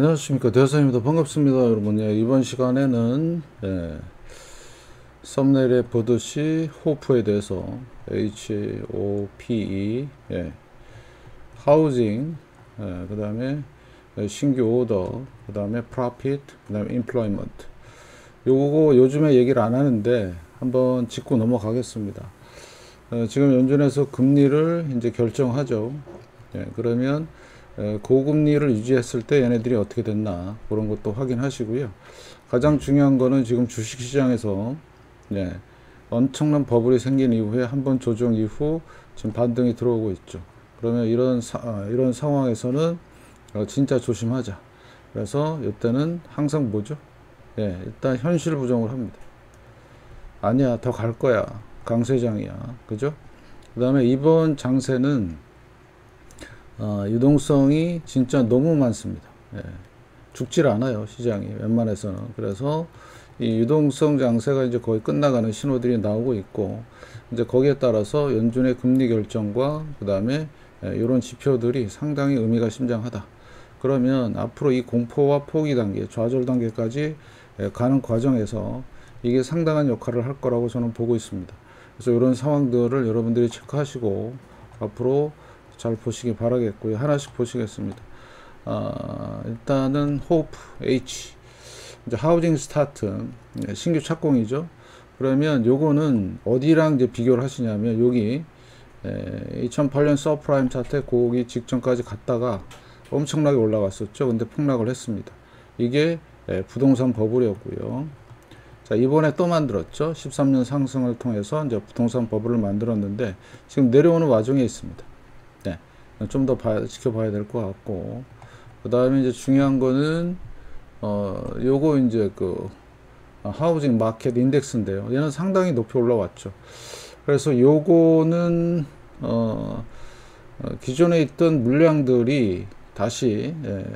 안녕하십니까, 대사입니다. 반갑습니다, 여러분. 이번 시간에는 썸네일에 보듯이 호프에 대해서 HOPE, 하우징, 그 다음에 신규 오더, 그 다음에 프로핏, 그 다음에 임플로이먼트. 요거 요즘에 얘기를 안 하는데 한번 짚고 넘어가겠습니다. 지금 연준에서 금리를 이제 결정하죠. 그러면 고금리를 유지했을 때 얘네들이 어떻게 됐나 그런 것도 확인하시고요. 가장 중요한 거는 지금 주식시장에서 엄청난 버블이 생긴 이후에 한번 조정 이후 지금 반등이 들어오고 있죠. 그러면 이런 상황에서는 진짜 조심하자. 그래서 이때는 항상 뭐죠? 일단 현실 부정을 합니다. 아니야, 더 갈 거야. 강세장이야. 그죠? 그 다음에 이번 장세는 유동성이 진짜 너무 많습니다. 죽질 않아요, 시장이 웬만해서는. 그래서 이 유동성 장세가 이제 거의 끝나가는 신호들이 나오고 있고, 이제 거기에 따라서 연준의 금리 결정과 그 다음에 이런 지표들이 상당히 의미가 심장하다. 그러면 앞으로 이 공포와 포기 단계, 좌절 단계까지 가는 과정에서 이게 상당한 역할을 할 거라고 저는 보고 있습니다. 그래서 이런 상황들을 여러분들이 체크하시고 앞으로 잘 보시기 바라겠고요. 하나씩 보시겠습니다. 일단은 호프 H, 이제 하우징 스타트, 신규 착공이죠. 그러면 요거는 어디랑 이제 비교를 하시냐면 여기 2008년 서프라임 차트 고기 직전까지 갔다가 엄청나게 올라갔었죠. 근데 폭락을 했습니다. 이게 부동산 버블이었고요. 자, 이번에 또 만들었죠. 13년 상승을 통해서 이제 부동산 버블을 만들었는데 지금 내려오는 와중에 있습니다. 좀 더 지켜봐야 될 것 같고, 그 다음에 이제 중요한 거는 요거 이제 하우징 마켓 인덱스인데요. 얘는 상당히 높이 올라왔죠. 그래서 요거는 기존에 있던 물량들이 다시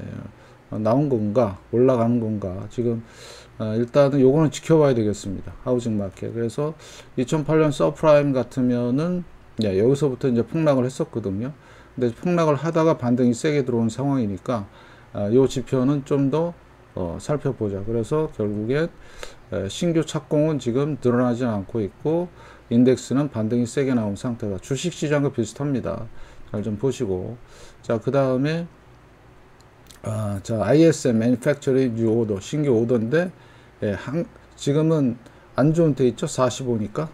나온 건가 올라가는 건가 지금 일단은 요거는 지켜봐야 되겠습니다. 하우징 마켓. 그래서 2008년 서프라임 같으면은 여기서부터 이제 폭락을 했었거든요. 근데 폭락을 하다가 반등이 세게 들어온 상황이니까 이 지표는 좀 더 살펴보자. 그래서 결국엔 신규 착공은 지금 드러나지 않고 있고 인덱스는 반등이 세게 나온 상태다. 주식시장과 비슷합니다. 잘 좀 보시고, 자, 그 다음에 자, ISM Manufacturing New Order 신규 오더인데 지금은 안 좋은 데 있죠. 45니까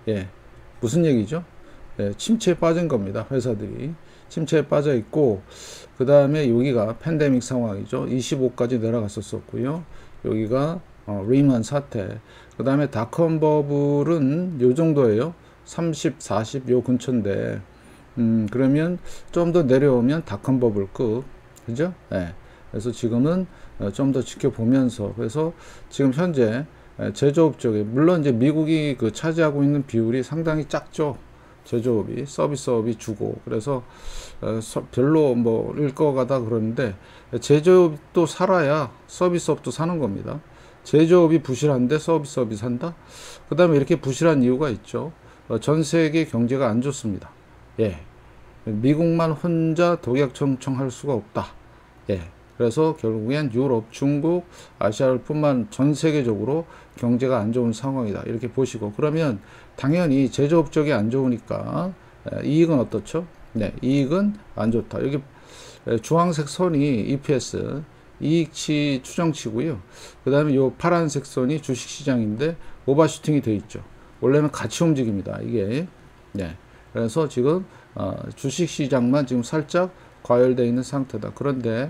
무슨 얘기죠? 침체에 빠진 겁니다. 회사들이 침체에 빠져 있고, 그 다음에 여기가 팬데믹 상황이죠. 25까지 내려갔었고요. 여기가 리만 사태. 그 다음에 닷컴 버블은 요 정도예요. 30, 40 요 근처인데 그러면 좀 더 내려오면 닷컴 버블급, 그죠? 그래서 지금은 좀 더 지켜보면서, 그래서 지금 현재 제조업 쪽에 물론 이제 미국이 차지하고 있는 비율이 상당히 작죠. 제조업이, 서비스업이 주고, 그래서 별로 뭐일 것 같다 그러는데 제조업도 살아야 서비스업도 사는 겁니다. 제조업이 부실한데 서비스업이 산다? 그 다음에 이렇게 부실한 이유가 있죠. 전 세계 경제가 안 좋습니다. 미국만 혼자 독약청청할 수가 없다. 그래서 결국엔 유럽, 중국, 아시아를 뿐만 전 세계적으로 경제가 안 좋은 상황이다. 이렇게 보시고, 그러면 당연히 제조업 쪽이 안 좋으니까 이익은 어떻죠? 이익은 안 좋다. 여기 주황색 선이 EPS, 이익치 추정치고요. 그 다음에 요 파란색 선이 주식시장인데 오버슈팅이 되어 있죠. 원래는 같이 움직입니다. 이게. 그래서 지금 주식시장만 지금 살짝 과열되어 있는 상태다. 그런데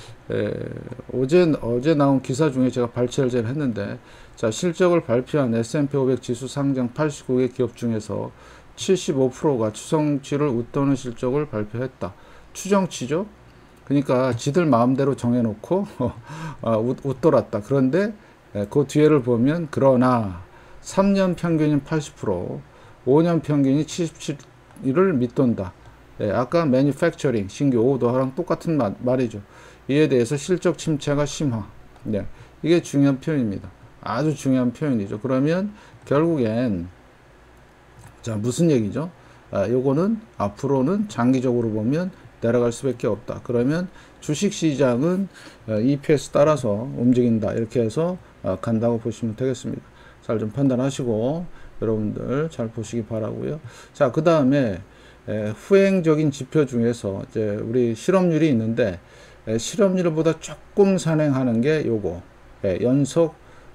어제 나온 기사 중에 제가 발췌를 했는데, 자, 실적을 발표한 S&P 500 지수 상장 89개 기업 중에서 75%가 추정치를 웃도는 실적을 발표했다. 추정치죠? 그러니까 지들 마음대로 정해놓고 웃돌았다. 그런데 그 뒤에를 보면 그러나 3년 평균인 80%, 5년 평균이 77을 밑돈다. 아까 매니팩처링 신규 오더랑 똑같은 말이죠. 이에 대해서 실적 침체가 심화. 이게 중요한 표현입니다. 아주 중요한 표현이죠. 그러면 결국엔 자, 무슨 얘기죠? 요거는 앞으로는 장기적으로 보면 내려갈 수밖에 없다. 그러면 주식시장은 EPS 따라서 움직인다. 이렇게 해서 간다고 보시면 되겠습니다. 잘 좀 판단하시고 여러분들 잘 보시기 바라고요. 자, 그 다음에 후행적인 지표 중에서 이제 우리 실업률이 있는데 실업률보다 조금 산행하는 게 요거 연속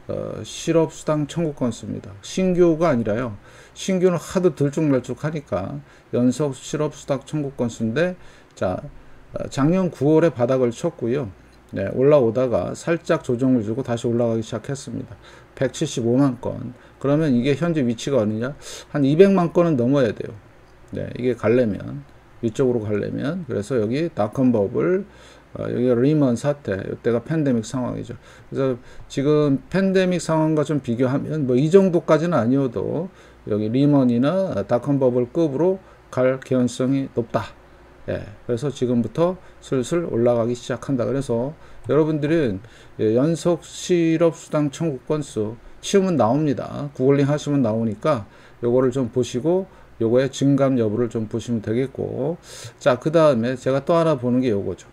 실업수당 청구 건수입니다. 신규가 아니라요. 신규는 하도 들쭉날쭉하니까 연속 실업수당 청구 건수인데 자 작년 9월에 바닥을 쳤고요. 네, 올라오다가 살짝 조정을 주고 다시 올라가기 시작했습니다. 175만 건. 그러면 이게 현재 위치가 어디냐? 한 200만 건은 넘어야 돼요. 네, 이게 가려면 위쪽으로 가려면 그래서 여기 닷컴 버블 여기가 리먼 사태, 이때가 팬데믹 상황이죠. 그래서 지금 팬데믹 상황과 좀 비교하면 뭐 이 정도까지는 아니어도 여기 리먼이나 닷컴 버블급으로 갈 개연성이 높다. 예, 그래서 지금부터 슬슬 올라가기 시작한다. 그래서 여러분들은 연속 실업수당 청구 건수 치우면 나옵니다. 구글링 하시면 나오니까 요거를 좀 보시고 요거의 증감 여부를 좀 보시면 되겠고, 자, 그 다음에 제가 또 하나 보는 게 요거죠.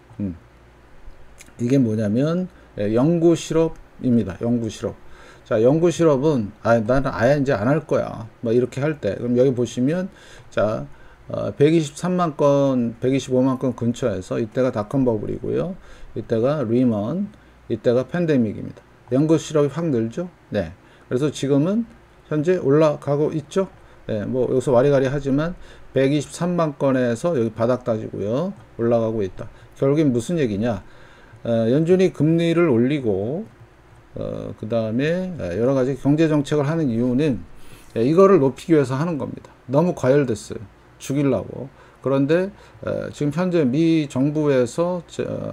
이게 뭐냐면 연구 실업입니다. 연구 실업. 자, 연구 실업은 나는 아예 이제 안 할 거야. 뭐 이렇게 할 때 그럼 여기 보시면 자 123만 건, 125만 건 근처에서 이때가 닷컴 버블이고요. 이때가 리먼, 이때가 팬데믹입니다. 연구 실업이 확 늘죠. 네. 그래서 지금은 현재 올라가고 있죠. 네, 뭐 여기서 와리가리 하지만 123만 건에서 여기 바닥 따지고요. 올라가고 있다. 결국엔 무슨 얘기냐? 연준이 금리를 올리고 그 다음에 여러 가지 경제 정책을 하는 이유는 이거를 높이기 위해서 하는 겁니다. 너무 과열됐어요. 죽이려고. 그런데 지금 현재 미 정부에서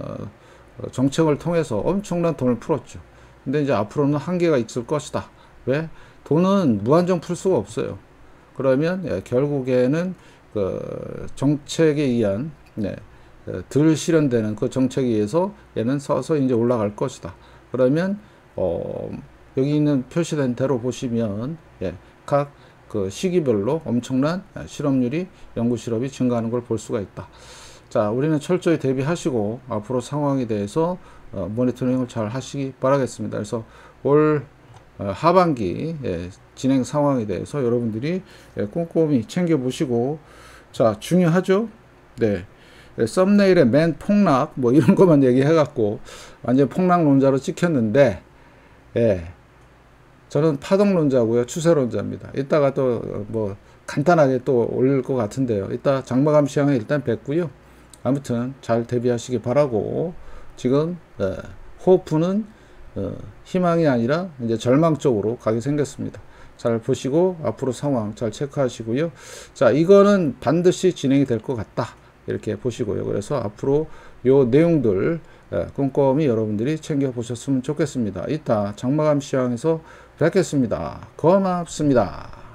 정책을 통해서 엄청난 돈을 풀었죠. 근데 이제 앞으로는 한계가 있을 것이다. 왜? 돈은 무한정 풀 수가 없어요. 그러면 결국에는 그 정책에 의한 덜 실현되는 그 정책에 의해서 얘는 서서 이제 올라갈 것이다. 그러면 여기 있는 표시된 대로 보시면 각 그 시기별로 엄청난 실업률이 연구 실업이 증가하는 걸 볼 수가 있다. 자, 우리는 철저히 대비하시고 앞으로 상황에 대해서 모니터링을 잘 하시기 바라겠습니다. 그래서 올 하반기 진행 상황에 대해서 여러분들이 꼼꼼히 챙겨보시고, 자, 중요하죠. 네. 썸네일에 맨 폭락 뭐 이런 것만 얘기해갖고 완전 폭락론자로 찍혔는데, 저는 파동론자고요. 추세론자입니다. 이따가 또 뭐 간단하게 또 올릴 것 같은데요. 이따 장마감 시황에 일단 뵙고요. 아무튼 잘 대비하시기 바라고, 지금 호프는 희망이 아니라 이제 절망 쪽으로 가게 생겼습니다. 잘 보시고 앞으로 상황 잘 체크하시고요. 자, 이거는 반드시 진행이 될 것 같다. 이렇게 보시고요. 그래서 앞으로 요 내용들 꼼꼼히 여러분들이 챙겨 보셨으면 좋겠습니다. 이따 장마감 시황에서 뵙겠습니다. 고맙습니다.